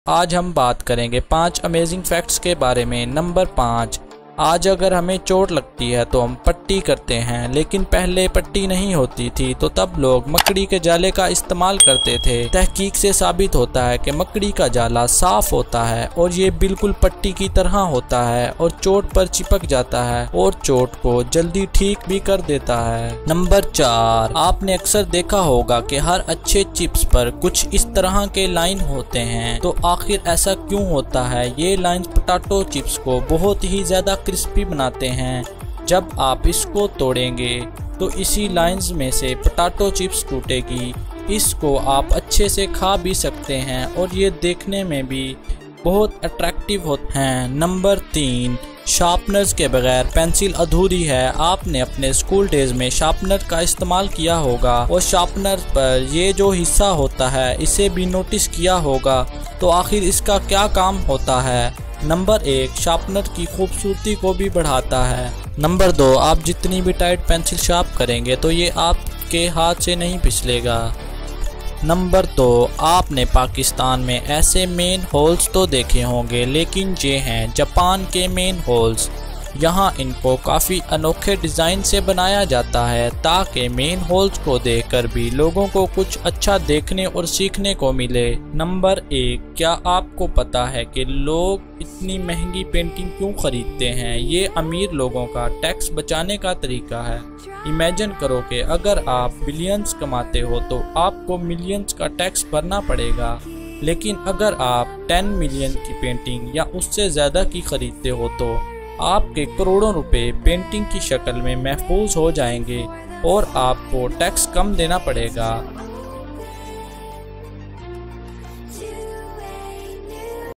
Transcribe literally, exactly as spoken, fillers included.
आज हम बात करेंगे पांच अमेजिंग फैक्ट्स के बारे में। नंबर पाँच, आज अगर हमें चोट लगती है तो हम पट्टी करते हैं, लेकिन पहले पट्टी नहीं होती थी तो तब लोग मकड़ी के जाले का इस्तेमाल करते थे। तहकीक से साबित होता है कि मकड़ी का जाला साफ होता है और ये बिल्कुल पट्टी की तरह होता है और चोट पर चिपक जाता है और चोट को जल्दी ठीक भी कर देता है। नंबर चार, आपने अक्सर देखा होगा कि हर अच्छे चिप्स पर कुछ इस तरह के लाइन होते हैं, तो आखिर ऐसा क्यों होता है? ये लाइन पोटैटो चिप्स को बहुत ही ज्यादा क्रिस्पी बनाते हैं। जब आप इसको तोड़ेंगे तो इसी लाइंस में से पोटैटो चिप्स टूटेगी। इसको आप अच्छे से खा भी सकते हैं और ये देखने में भी बहुत अट्रैक्टिव होते हैं। नंबर तीन, शार्पनर्स के बगैर पेंसिल अधूरी है। आपने अपने स्कूल डेज में शार्पनर का इस्तेमाल किया होगा और शार्पनर पर ये जो हिस्सा होता है इसे भी नोटिस किया होगा, तो आखिर इसका क्या काम होता है? नंबर एक, शार्पनर की खूबसूरती को भी बढ़ाता है। नंबर दो, आप जितनी भी टाइट पेंसिल शार्प करेंगे तो ये आपके हाथ से नहीं फिसलेगा। नंबर दो, आपने पाकिस्तान में ऐसे मेन होल्स तो देखे होंगे, लेकिन ये हैं जापान के मेन होल्स। यहाँ इनको काफ़ी अनोखे डिज़ाइन से बनाया जाता है ताकि मेन होल्स को देखकर भी लोगों को कुछ अच्छा देखने और सीखने को मिले। नंबर एक, क्या आपको पता है कि लोग इतनी महंगी पेंटिंग क्यों खरीदते हैं? ये अमीर लोगों का टैक्स बचाने का तरीका है। इमेजिन करो कि अगर आप बिलियंस कमाते हो तो आपको मिलियंस का टैक्स भरना पड़ेगा, लेकिन अगर आप टेन मिलियन की पेंटिंग या उससे ज़्यादा की खरीदते हो तो आपके करोड़ों रुपए पेंटिंग की शक्ल में महफूज हो जाएंगे और आपको टैक्स कम देना पड़ेगा।